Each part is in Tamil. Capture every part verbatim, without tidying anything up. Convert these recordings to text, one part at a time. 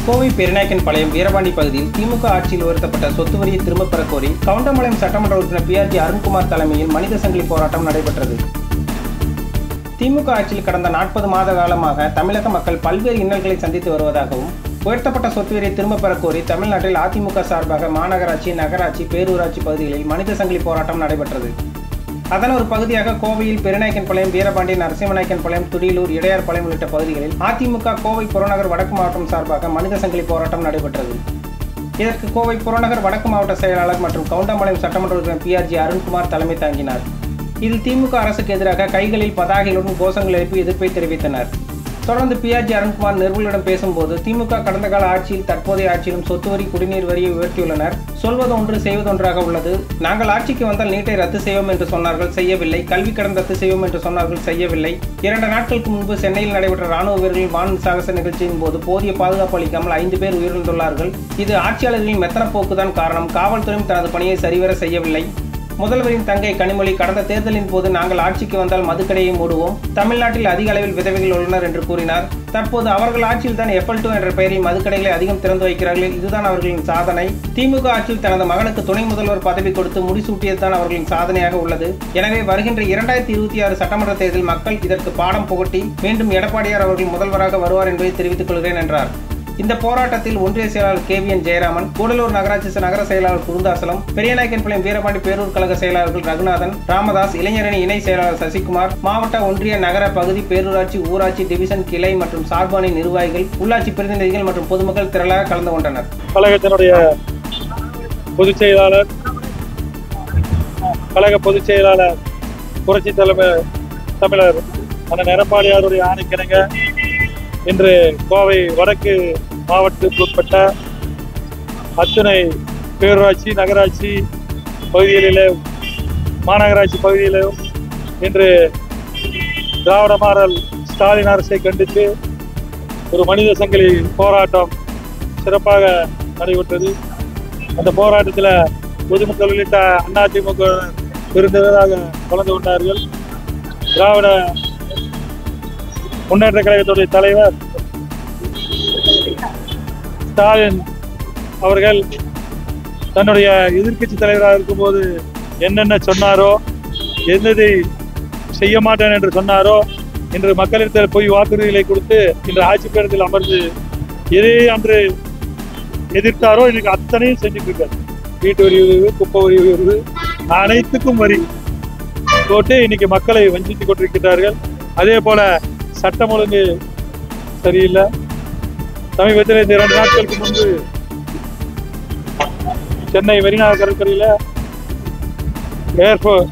கோவை பெரியநாயக்கன்பாளையம் வீரபாண்டி பகுதியில் திமுக ஆட்சியில் உயர்த்தப்பட்ட சொத்து வரியை திரும்பப் பெறக் கோரி கவுண்டம்பாளையம் சட்டமன்ற உறுப்பினர் பி ஆர் ஜி அருண்குமார் தலைமையில் மனித சங்கிலி போராட்டம் நடைபெற்றது. திமுக ஆட்சியில் கடந்த நாற்பது மாத காலமாக தமிழக மக்கள் பல்வேறு இன்னல்களை சந்தித்து வருவதாகவும், உயர்த்தப்பட்ட சொத்து வரியை திரும்பப் பெறக் கோரி தமிழ்நாட்டில் அதிமுக சார்பாக மாநகராட்சி, நகராட்சி, பேரூராட்சி பகுதிகளில் மனித சங்கிலி போராட்டம் நடைபெற்றது. அதன் ஒரு பகுதியாக கோவையில் பெரியநாயக்கன்பாளையம், வீரபாண்டி, நரசிம்மநாயக்கன்பாளையம், துடியலூர், இடையார்பாளையம் உள்ளிட்ட பகுதிகளில் அதிமுக கோவை புறநகர் வடக்கு மாவட்டம் சார்பாக மனித சங்கிலி போராட்டம் நடைபெற்றது. இதற்கு கோவை புறநகர் வடக்கு மாவட்ட செயலாளர் மற்றும் கவுண்டம்பாளையம் சட்டமன்ற உறுப்பினர் பி ஆர் ஜி அருண்குமார் தலைமை தாங்கினார். இதில் திமுக அரசுக்கு எதிராக கைகளில் பதாகைகளுடன் கோஷங்கள் எழுப்பி எதிர்ப்பை தெரிவித்தனர். தொடர்ந்து பி ஆர் ஜி அருண்குமார் நிருபர்களிடம் பேசும்போது, திமுக கடந்த கால ஆட்சியில் தற்போதைய ஆட்சியிலும் சொத்து வரி, குடிநீர் வரியை உயர்த்தியுள்ளனர். சொல்வது ஒன்று, செய்வதொன்றாக உள்ளது. நாங்கள் ஆட்சிக்கு வந்தால் நீட்டை ரத்து செய்வோம் என்று சொன்னார்கள், செய்யவில்லை. கல்வி கடன் ரத்து செய்வோம் என்று சொன்னார்கள், செய்யவில்லை. இரண்டு நாட்களுக்கு முன்பு சென்னையில் நடைபெற்ற ராணுவ வீரர்களின் வான் சாகச நிகழ்ச்சியின் போது போதிய பாதுகாப்பு அளிக்காமல் ஐந்து பேர் உயிரிழந்துள்ளார்கள். இது ஆட்சியாளர்களின் மெத்தன போக்குதான் காரணம். காவல்துறையும் தனது பணியை சரிவர செய்யவில்லை. முதல்வரின் தங்கை கனிமொழி, கடந்த தேர்தலின் போது நாங்கள் ஆட்சிக்கு வந்தால் மதுக்கடையை மூடுவோம், தமிழ்நாட்டில் அதிக அளவில் விதவைகள் உள்ளனர் என்று கூறினார். தற்போது அவர்கள் ஆட்சியில் தான் எஃப்எல் டூ என்ற பெயரில் மதுக்கடைகளை அதிகம் திறந்து வைக்கிறார்கள். இதுதான் அவர்களின் சாதனை. திமுக ஆட்சியில் தனது மகனுக்கு துணை முதல்வர் பதவி கொடுத்து முடிசூட்டியதுதான் அவர்களின் சாதனையாக உள்ளது. எனவே வருகின்ற இரண்டாயிரத்தி இருபத்தி ஆறு சட்டமன்ற தேர்தலில் மக்கள் இதற்கு பாடம் புகட்டி மீண்டும் எடப்பாடியார் அவர்கள் முதல்வராக வருவார் என்பதை தெரிவித்துக் கொள்கிறேன் என்றார். இந்த போராட்டத்தில் ஒன்றிய செயலாளர் K V N Jayaraman, Gudalur நகராட்சி நகர செயலாளர் குருந்தாசலம், பெரியநாயக்கன்பாளையம் வீரபாண்டி பேரூர் கழக செயலாளர்கள் ரகுநாதன், ராமதாஸ், இளைஞரணி இணை செயலாளர் சசிகுமார், மாவட்ட, ஒன்றிய, நகர பகுதி, பேரூராட்சி, ஊராட்சி, டிவிஷன், கிளை மற்றும் சார்பாணி நிர்வாகிகள், உள்ளாட்சி பிரதிநிதிகள் மற்றும் பொதுமக்கள் திரளாக கலந்து கொண்டனர். கழகத்தினுடைய பொதுச் செயலாளர் கழக பொதுச் செயலாளர் புரட்சி தலைமை தமிழர் அண்ணன் எடப்பாடியாருடைய ஆணைக்கிணங்க இன்று கோவை வடக்கு மாவட்டத்திற்கு உட்பட்ட அத்துணை பேரூராட்சி, நகராட்சி பகுதிகளிலும் மாநகராட்சி பகுதியிலும் இன்று திராவிட மாடல் ஸ்டாலின் அரசை கண்டித்து ஒரு மனித சங்கிலி போராட்டம் சிறப்பாக நடைபெற்றது. அந்த போராட்டத்தில் பொதுமக்கள் உள்ளிட்ட அதிமுக விருந்தினராக கலந்து கொண்டார்கள். திராவிட முன்னேற்ற கழகத்துடைய தலைவர் ஸ்டாலின் அவர்கள் தன்னுடைய எதிர்கட்சி தலைவராக இருக்கும்போது என்னென்ன சொன்னாரோ, எதை செய்ய மாட்டேன் என்று சொன்னாரோ, இன்று மக்களிடத்தில் போய் வாக்குறுதிகளை கொடுத்து இன்று ஆட்சி பேரத்தில் அமர்ந்து எதை அன்று எதிர்த்தாரோ இன்னைக்கு அத்தனையும் செஞ்சுட்டு இருக்காரு. வீட்டு வரி உயர்வு, குப்பை வரி உயர்வு, அனைத்துக்கும் வரி போட்டு இன்னைக்கு மக்களை வஞ்சித்துக் கொண்டிருக்கிறார்கள். அதே போல சட்டம் ஒழுங்கு சரியில்லை. சமீபத்தில் இந்த இரண்டு நாட்களுக்கு முன்பு சென்னை மெரினா கடற்கரையில் ஏர்போர்ட்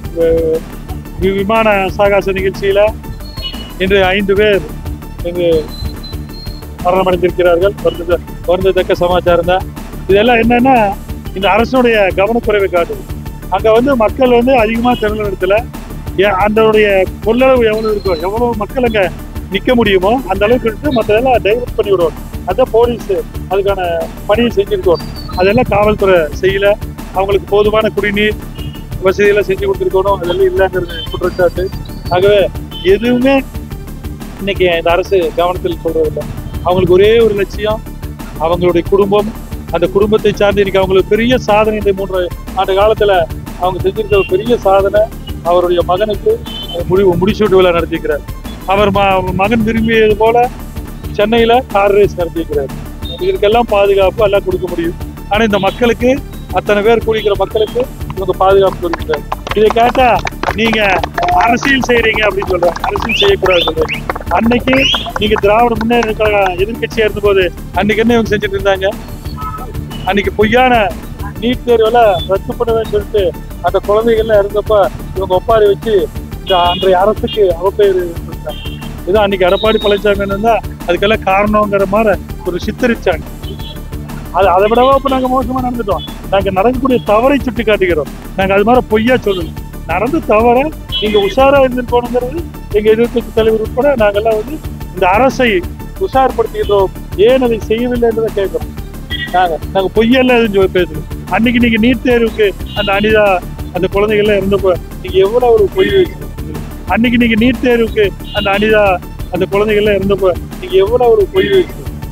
விமான சாகச நிகழ்ச்சியில் இன்று ஐந்து பேர் இங்கு மரணமடைந்திருக்கிறார்கள். வருந்தத்தக்க சமாச்சாரம் தான். இதெல்லாம் என்னன்னா இந்த அரசுடைய கவனக்குறைவை காட்டுது. அங்கே வந்து மக்கள் வந்து அதிகமாக திரள இடத்துல அதனுடைய கொள்ளளவு எவ்வளவு இருக்கோ, எவ்வளவு மக்கள் அங்க நிக்க முடியுமோ அந்த அளவுக்கு எடுத்து மற்றதெல்லாம் டைவர்ட் பண்ணி விடுவோம். அதான் போலீஸ் அதுக்கான பணியை செஞ்சிருக்கோம். அதெல்லாம் காவல்துறை செய்யல. அவங்களுக்கு போதுமான குடிநீர் வசதியெல்லாம் செஞ்சு கொடுத்துருக்கணும், அதெல்லாம் இல்லைங்கிறது குற்றச்சாட்டு. ஆகவே எதுவுமே இன்னைக்கு இந்த அரசு கவனத்தில் சொல்றதில்லை. அவங்களுக்கு ஒரே ஒரு லட்சியம், அவங்களுடைய குடும்பம். அந்த குடும்பத்தை சார்ந்து இன்னைக்கு அவங்களுக்கு பெரிய சாதனை இந்த மூன்று ஆண்டு காலத்துல அவங்க செஞ்சிருக்க பெரிய சாதனை. அவருடைய மகனுக்கு முடி முடிசூட்டு விழா நடத்திக்கிறார். அவர் மகன் விரும்பியது போல சென்னையில கார் ரேஸ் நடத்திக்கிறார். இதற்கெல்லாம் பாதுகாப்பு எல்லாம் கொடுக்க முடியும். ஆனா இந்த மக்களுக்கு, அத்தனை பேர் கூடிக்கிற மக்களுக்கு இவங்க பாதுகாப்பு கொடுக்கிறார். இதை கேட்டா நீங்க அரசியல் செய்யறீங்க அப்படின்னு சொல்றாங்க. அரசியல் செய்யக்கூடாது சொல்றீங்க. அன்னைக்கு நீங்க திராவிட முன்னேற்ற கழக எதிர்கட்சியா இருந்த போது அன்னைக்கு என்ன இவங்க செஞ்சுட்டு இருந்தாங்க? அன்னைக்கு பொய்யான நீட் தேர்வுல ரத்து பண்ணுவேன்னு சொல்லிட்டு அந்த குழந்தைகள்லாம் இருந்தப்ப இவங்க ஒப்பாரி வச்சு இந்த அன்றைய அரசுக்கு அவப்பெயர் கொடுத்தாங்க. இதுதான் அன்னைக்கு எடப்பாடி பழனிசாமி இருந்தா அதுக்கெல்லாம் காரணங்கிற மாதிரி ஒரு சித்தரிச்சாங்க. அது அதை விடவா இப்ப நாங்க மோசமா நடந்துட்டோம். நாங்க நடக்கக்கூடிய தவறை சுட்டி காட்டுகிறோம். நாங்க அது மாதிரி பொய்யா சொல்லணும். நடந்து தவற நீங்க உஷாரா இருந்துருக்கணுங்கிறது எங்க எதிர்கட்சி தலைவர் உட்பட நாங்கெல்லாம் வந்து இந்த அரசை உஷார்படுத்துகிறோம். ஏன் அதை செய்யவில்லை என்றதை கேட்கிறோம். நாங்க நாங்க பொய்யெல்லாம் எதுவும் பேசுறோம். அன்னைக்கு நீங்க நீட் தேர்வுக்கு அந்த அனிதா அந்த குழந்தைகள்லாம் இருந்தப்ப நீங்க எவ்வளவு ஒரு பொய் வச்சு, அன்னைக்கு நீங்க நீட் தேர்வுக்கு அந்த அனிதா அந்த குழந்தைகள்லாம் இருந்தப்ப நீங்க எவ்வளவு ஒரு பொய் வச்சு,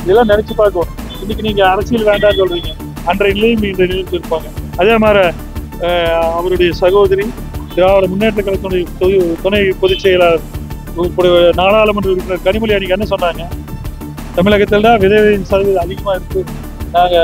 இதெல்லாம் நினைச்சு பார்க்கணும். இன்னைக்கு நீங்க அரசியல் வேண்டாம்னு சொல்றீங்க, அன்றைய நிலையும் இன்றைய நிலையும் இருப்பாங்க. அதே மாதிரி அவருடைய சகோதரி திராவிட முன்னேற்ற கழகத்துடைய துணை பொதுச் செயலாளர் நாடாளுமன்ற உறுப்பினர் கனிமொழி அன்னைக்கு என்ன சொன்னாங்க, தமிழகத்தில் தான் விதைவின் சதவீதம் அதிகமா இருக்கு, நாங்க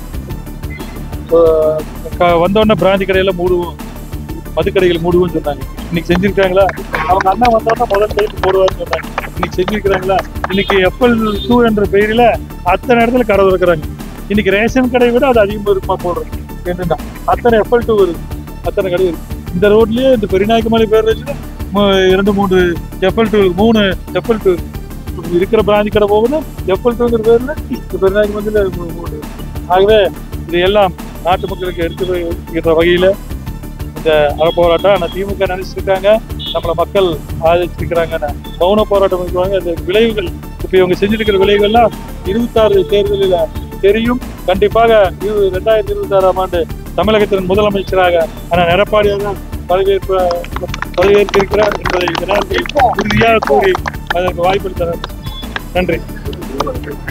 வந்தோடனே பிராந்தி கடையில மூடுவோம், மதுக்கடைகள் மூடுவோம்னு சொன்னாங்க. இன்னைக்கு செஞ்சிருக்காங்களா? அவங்க அண்ணா வந்தோடனே முதல் டைம் போடுவான்னு சொன்னாங்க. இன்னைக்கு செஞ்சிருக்கிறாங்களா? இன்னைக்கு எப்பல் டூ என்ற பெயரில அத்தனை இடத்துல கடை திறக்கிறாங்க. இன்னைக்கு ரேஷன் கடையை விட அது அதிகமாக இருக்குமா போடுறோம். என்னன்னா அத்தனை எப்பல் டூ இருக்கு, அத்தனை கடை இருக்கு. இந்த ரோட்லயே இந்த பெரியநாயக்கமலை பேர் வச்சு இரண்டு மூணு எப்பல் டூ மூணு எப்பல் டூ இருக்கிற பிராந்தி கடை போகுது. எப்பல் டூங்கிற பேர்ல இந்த பெரியநாயக்கமலையில மூணு. ஆகவே இது எல்லாம் நாட்டு மக்களுக்கு எடுத்து வைக்கிற வகையில இந்த அறப்போராட்டம். ஆனால் திமுக நினைச்சிருக்காங்க நம்மளை மக்கள் ஆதரிச்சிருக்கிறாங்க, மௌன போராட்டம் வைக்குவாங்க. அந்த விளைவுகள் இப்போ இவங்க செஞ்சிருக்கிற விளைவுகள்லாம் இருபத்தாறு தேர்தலில் தெரியும். கண்டிப்பாக ரெண்டாயிரத்தி இருபத்தி ஆறாம் ஆண்டு தமிழகத்தின் முதலமைச்சராக ஆனால் எடப்பாடியாக தான் பதவியேற்ப பதவியேற்றிருக்கிறார் என்பதை உறுதியாக கூறி அதற்கு வாய்ப்பளித்தார். நன்றி.